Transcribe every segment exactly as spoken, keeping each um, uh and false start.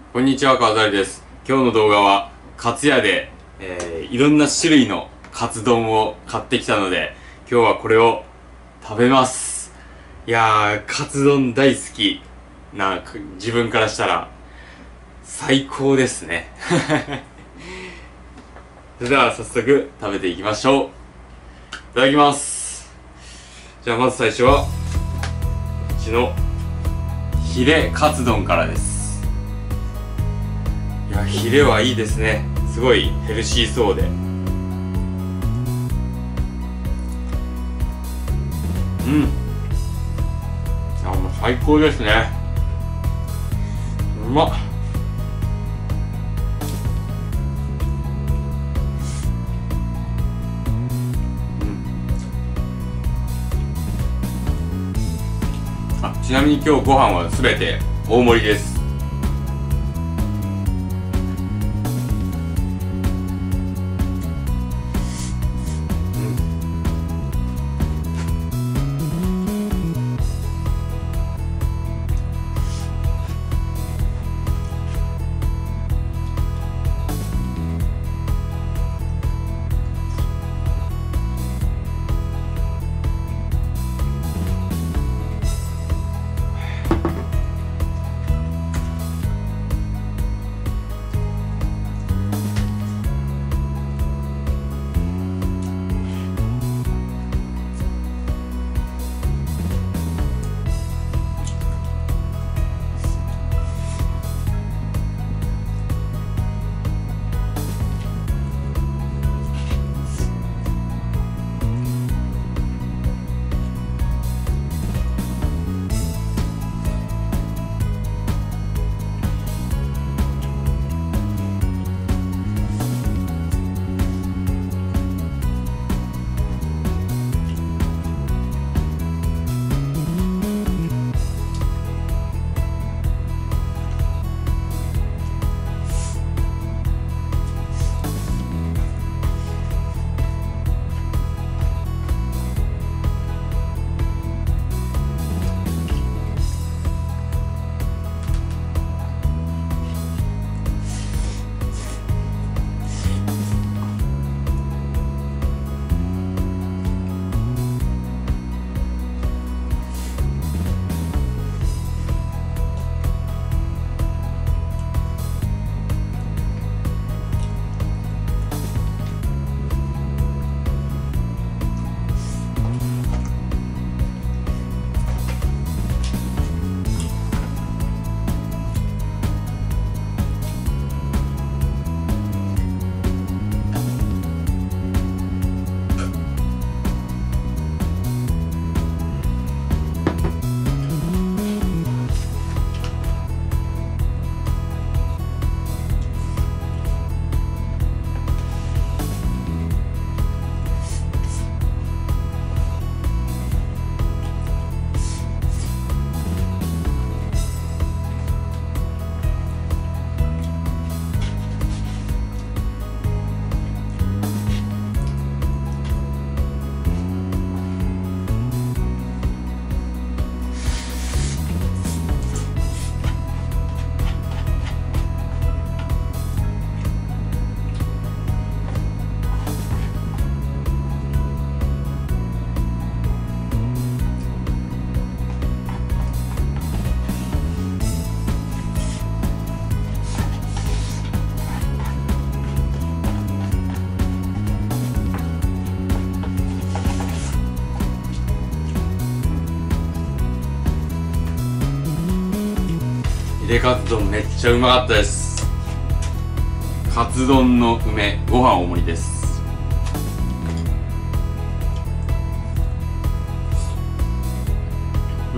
こんにちは、川崎です。今日の動画は、カツヤで、えー、いろんな種類のカツ丼を買ってきたので、今日はこれを食べます。いやー、カツ丼大好きな自分からしたら、最高ですね。それでは早速食べていきましょう。いただきます。じゃあまず最初は、こっちのヒレカツ丼からです。いや、ヒレはいいですね。すごいヘルシーそうで。うん。あ、もう最高ですね。うまっ。うん。あ、ちなみに今日ご飯はすべて大盛りです。ヒレカツ丼めっちゃうまかったです。カツ丼の梅、ご飯大盛りです。うん。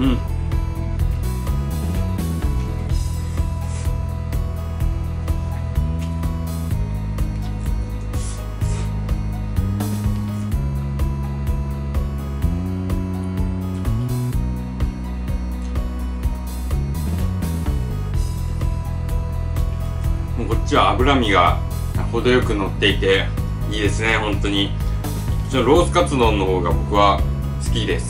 もうこっちは脂身が程よく乗っていていいですね。本当にこっちのロースカツ丼の方が僕は好きです。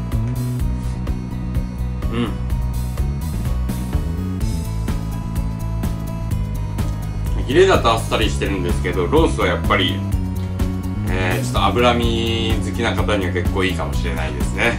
うん。 ヒレだとあっさりしてるんですけど、ロースはやっぱり、えー、ちょっと脂身好きな方には結構いいかもしれないですね。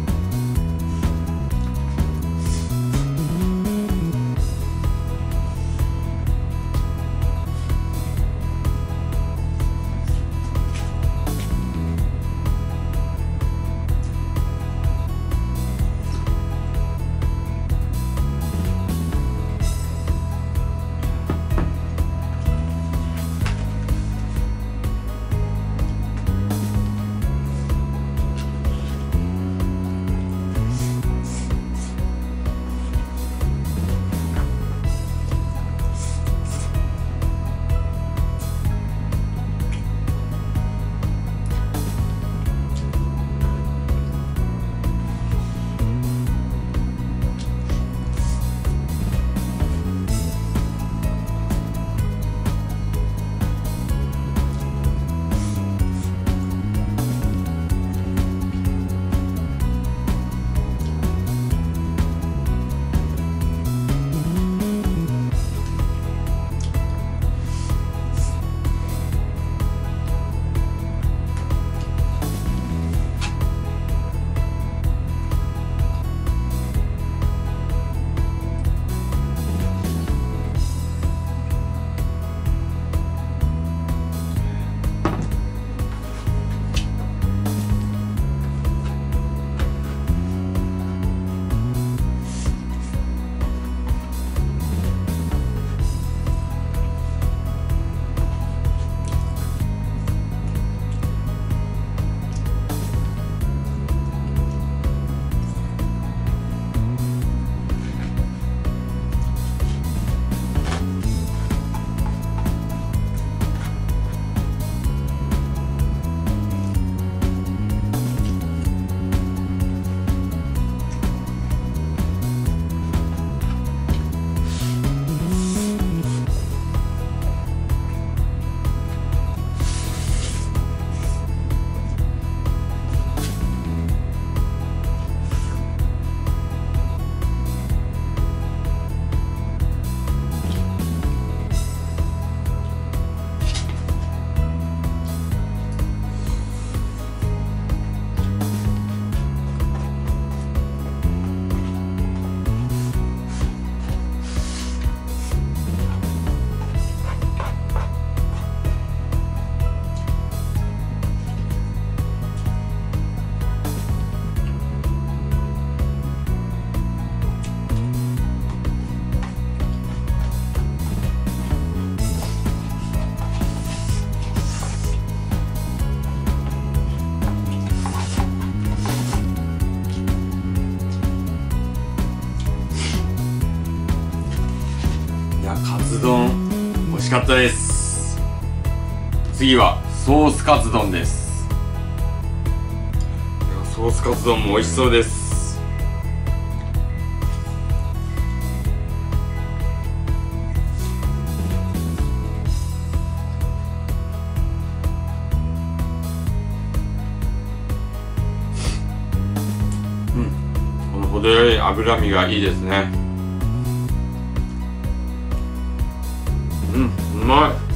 カツ丼美味しかったです。次はソースカツ丼です。ソースカツ丼も美味しそうです。うん、この程よい脂身がいいですね。うん、うまい。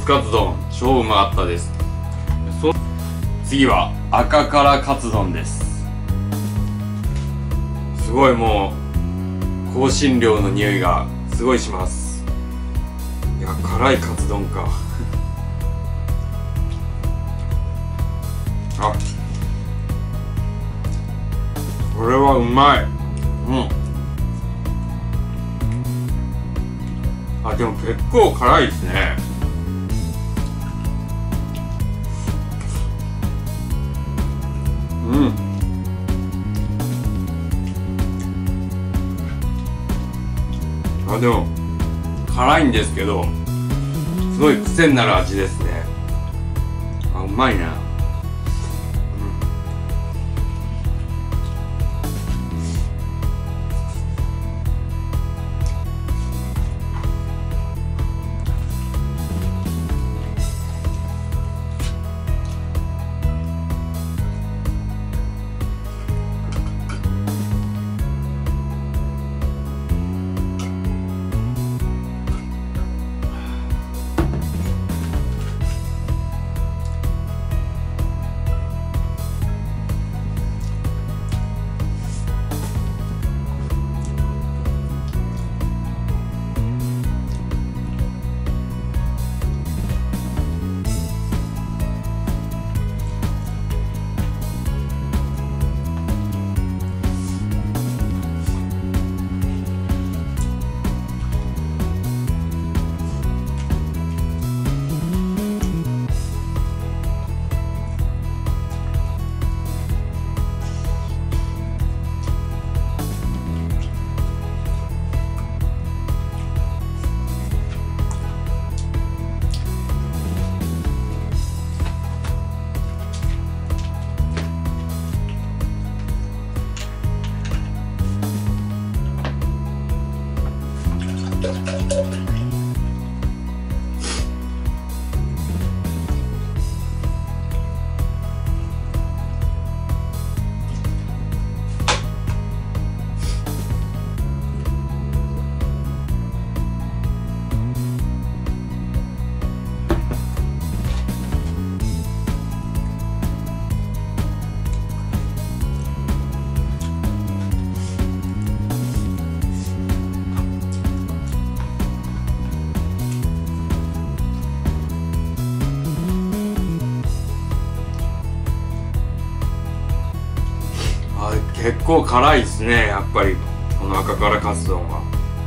スカツ丼超うまかったです。そ次は赤辛カツ丼です。すごいもう香辛料の匂いがすごいします。いや、辛いカツ丼かあ、これはうまい。うん。あ、でも結構辛いですね。うん。あ、でも辛いんですけどすごい癖になる味ですね。あ、うまいな。結構辛いですね、やっぱりこの赤辛カツ丼は。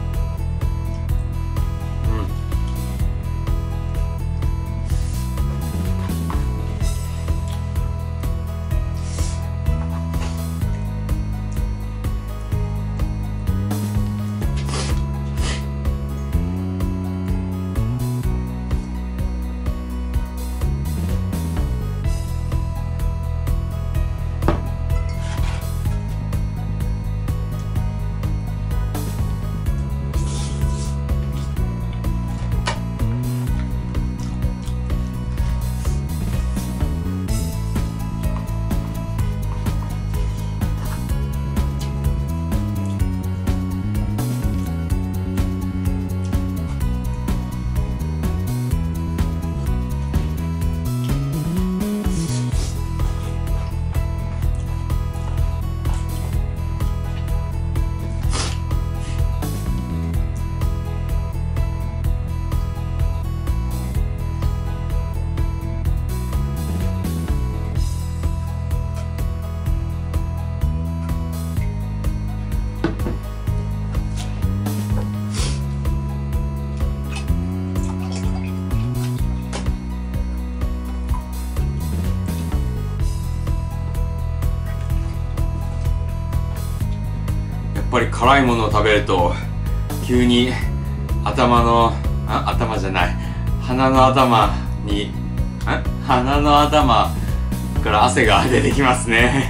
やっぱり辛いものを食べると急に頭のあ頭じゃない鼻の頭にあ鼻の頭から汗が出てきますね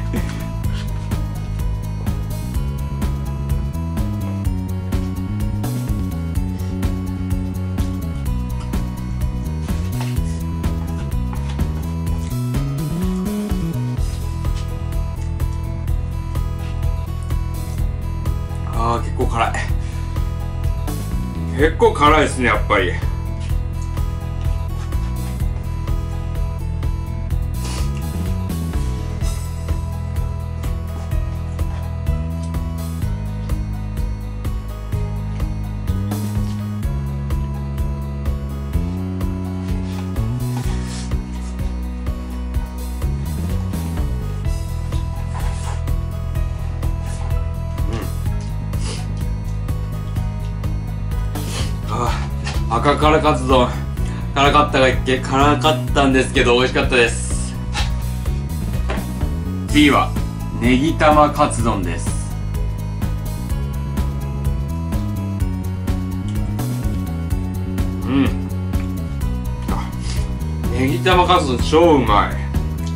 あー結構辛い結構辛いですねやっぱり。 赤辛カツ丼、辛かったがっけ辛かったんですけど美味しかったです。次はネギ玉カツ丼です。うん、ネギ玉カツ丼超うまい。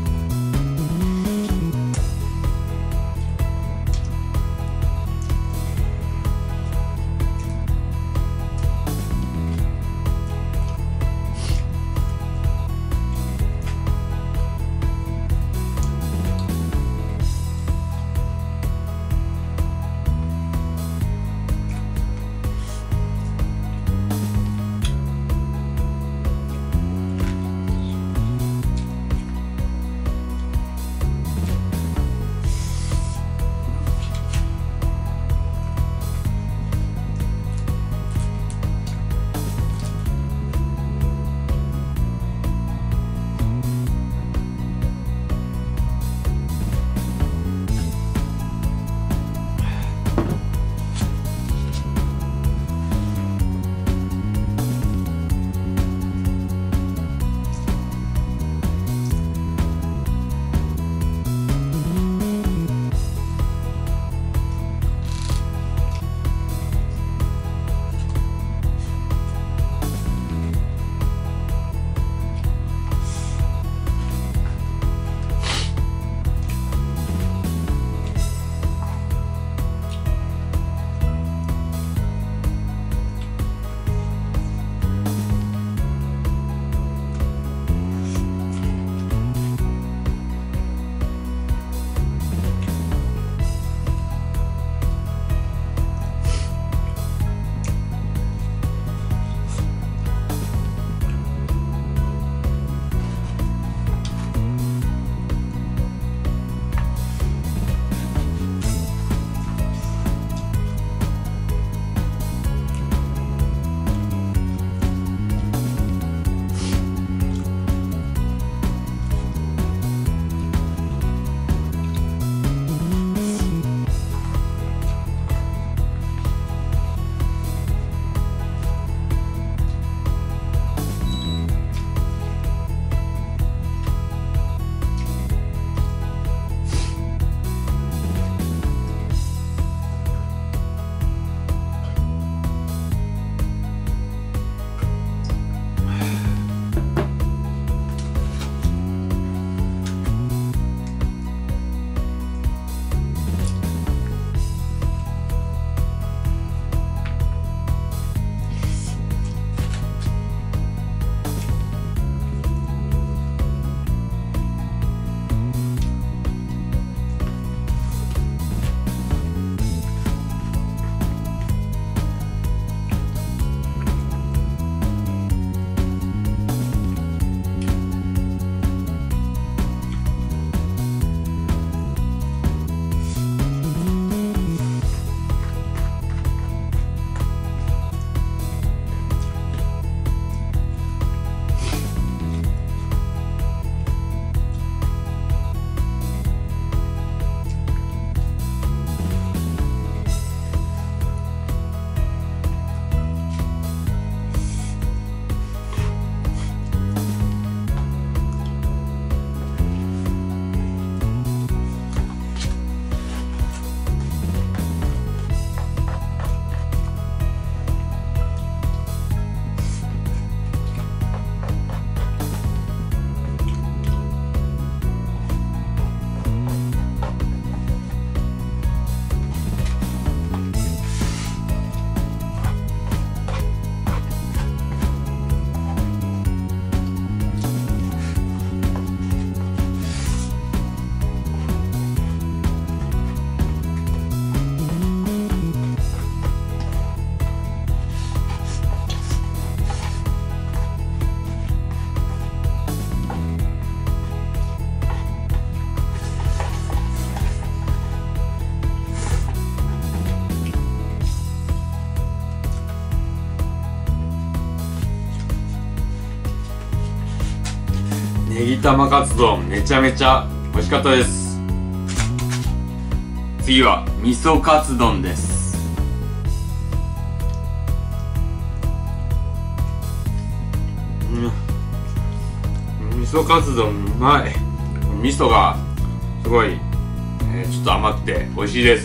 ネギ玉カツ丼めちゃめちゃ美味しかったです。次は味噌カツ丼です。 噌カツ丼うまい。味噌がすごい、えー、ちょっと甘くて美味しいです。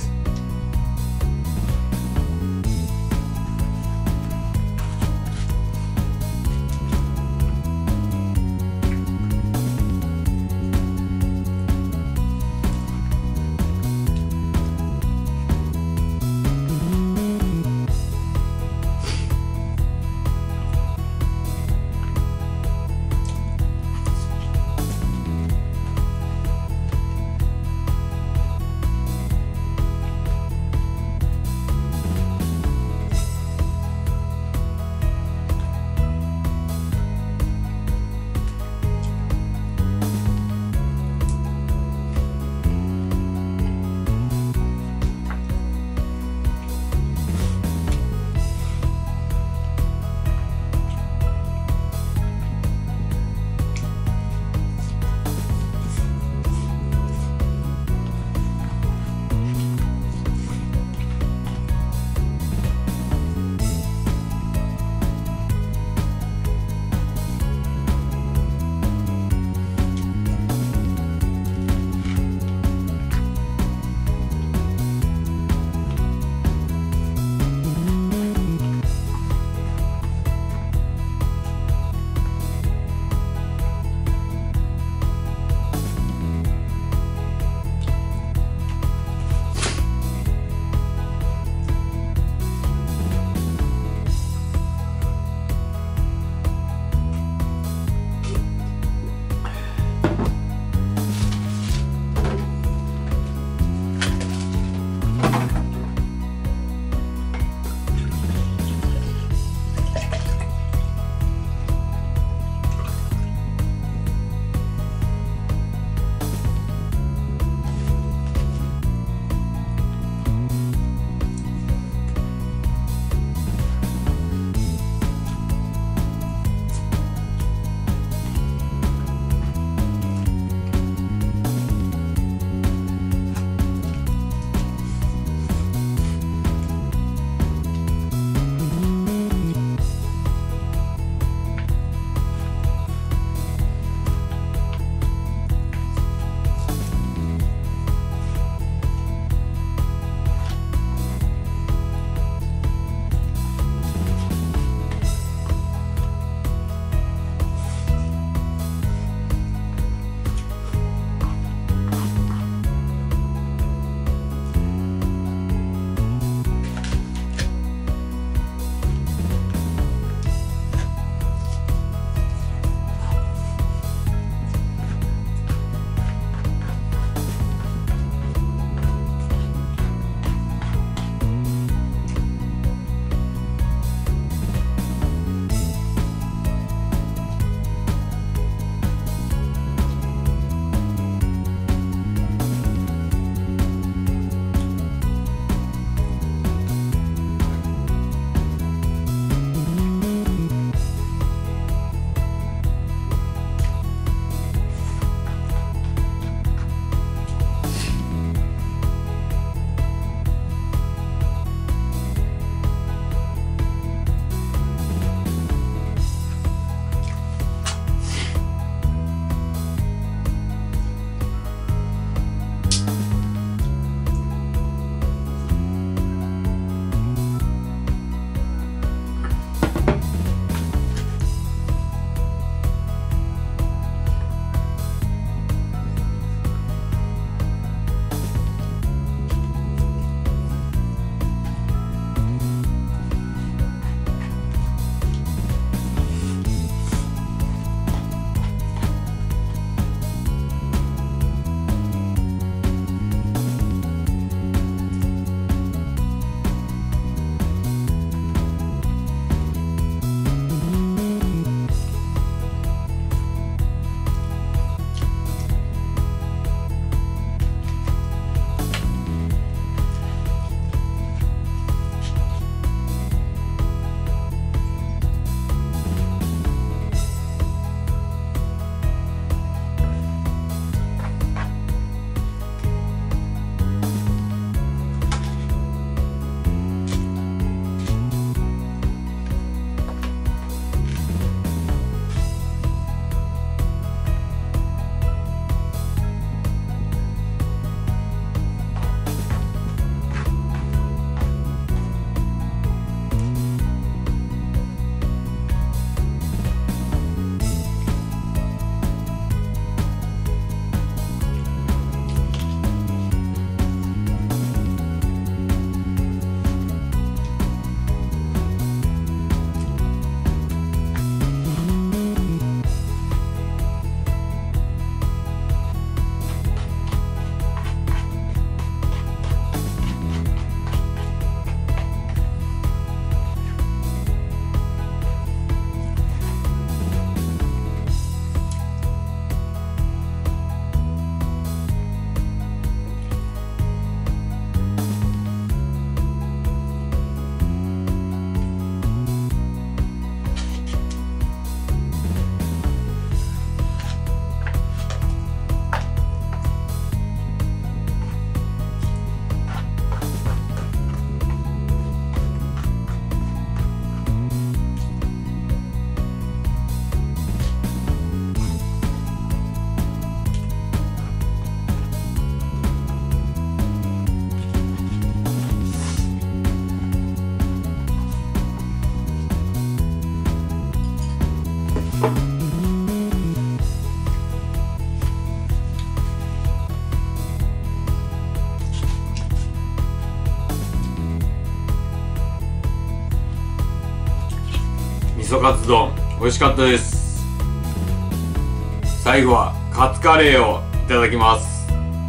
噌カツ丼美味しかったです。最後はカツカレーをいただきます。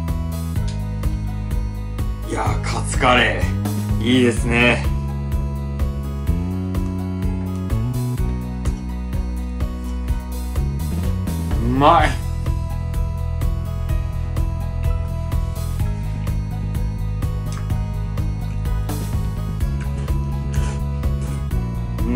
いやー、カツカレーいいですね。うまい。うん。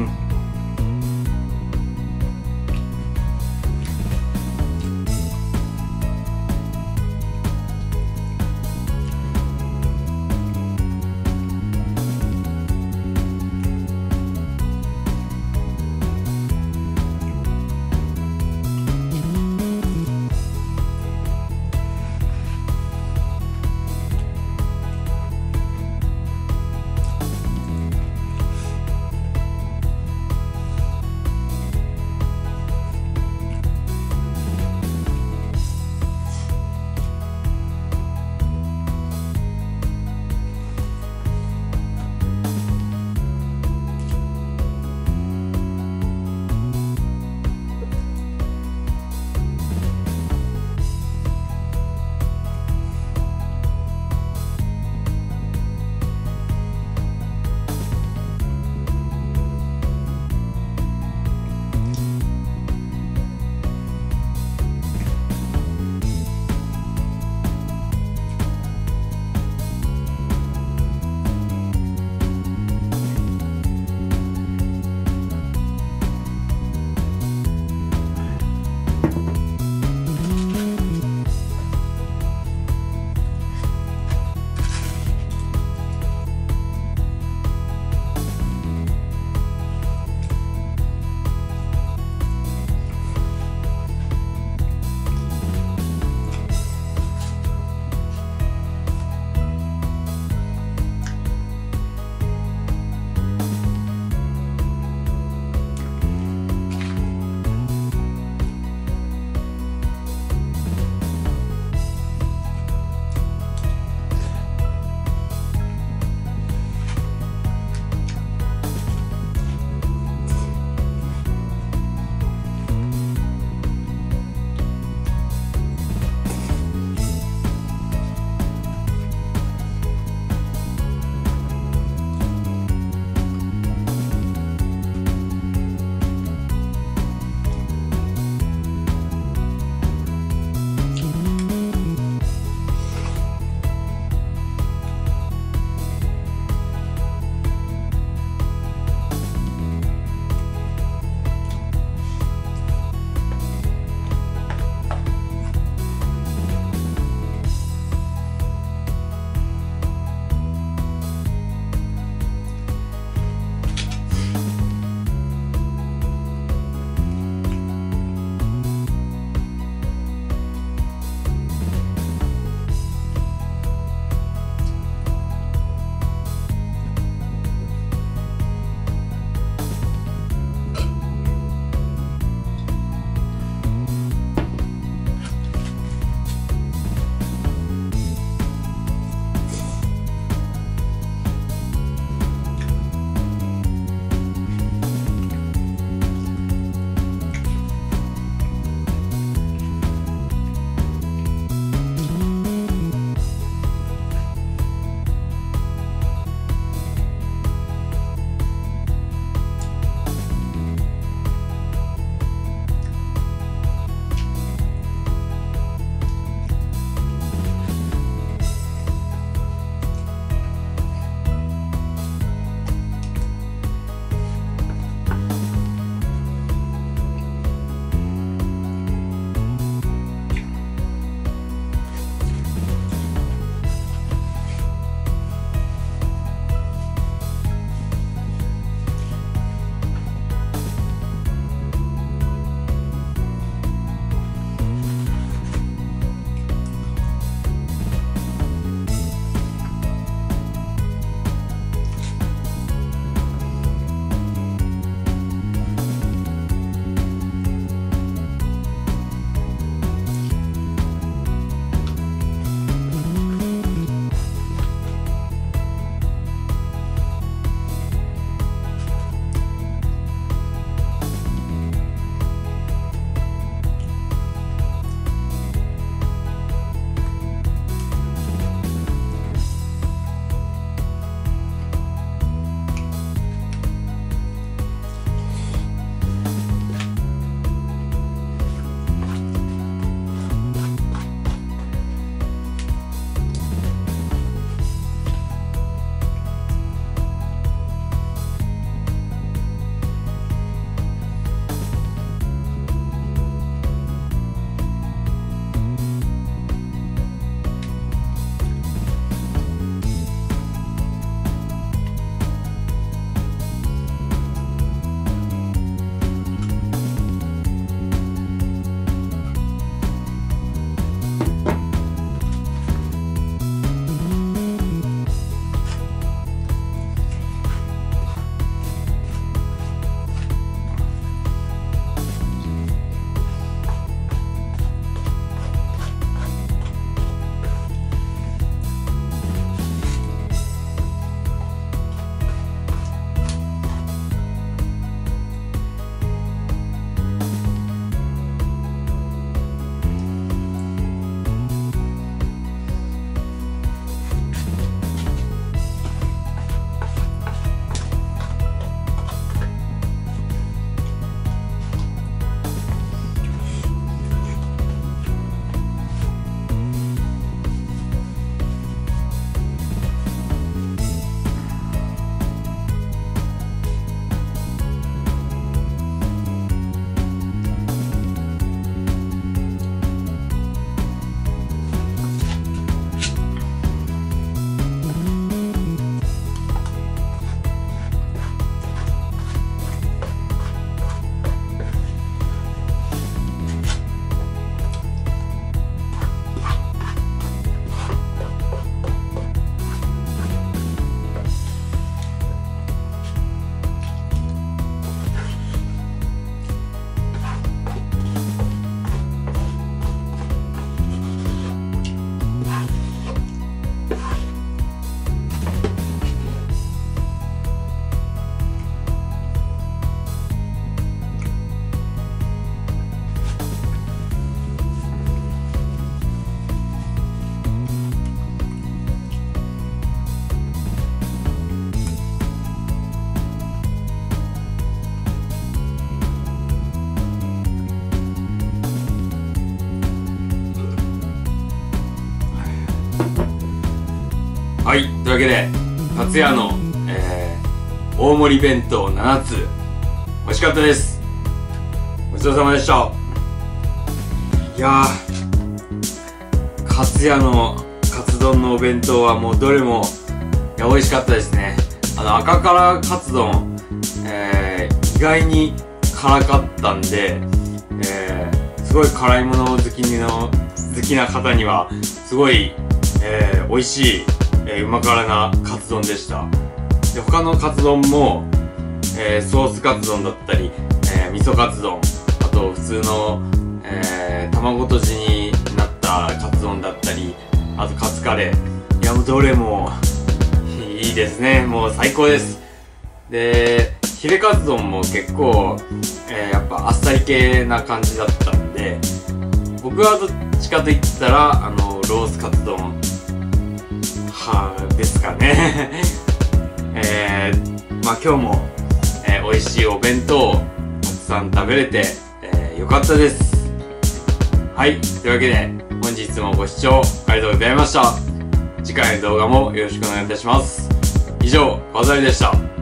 はい、というわけでかつやの、えー、大盛り弁当ななつ美味しかったです。ごちそうさまでした。いやー、かつやのカツ丼のお弁当はもうどれもいや美味しかったですね。あの赤辛カツ丼、えー、意外に辛かったんで、えー、すごい辛いもの好きの好きな方にはすごい、えー、美味しい、えー、うま辛なカツ丼でした。で他のカツ丼も、えー、ソースカツ丼だったり、えー、味噌カツ丼、あと普通の、えー、卵とじになったカツ丼だったり、あとカツカレー、いやもうどれもいいですね。もう最高です。でヒレカツ丼も結構、えー、やっぱあっさり系な感じだったんで、僕はどっちかと言ったらあのロースカツ丼はですかねえー、まあ今日も、えー、美味しいお弁当をたくさん食べれて、えー、よかったです。はい、というわけで本日もご視聴ありがとうございました。次回の動画もよろしくお願いいたします。以上、川崎でした。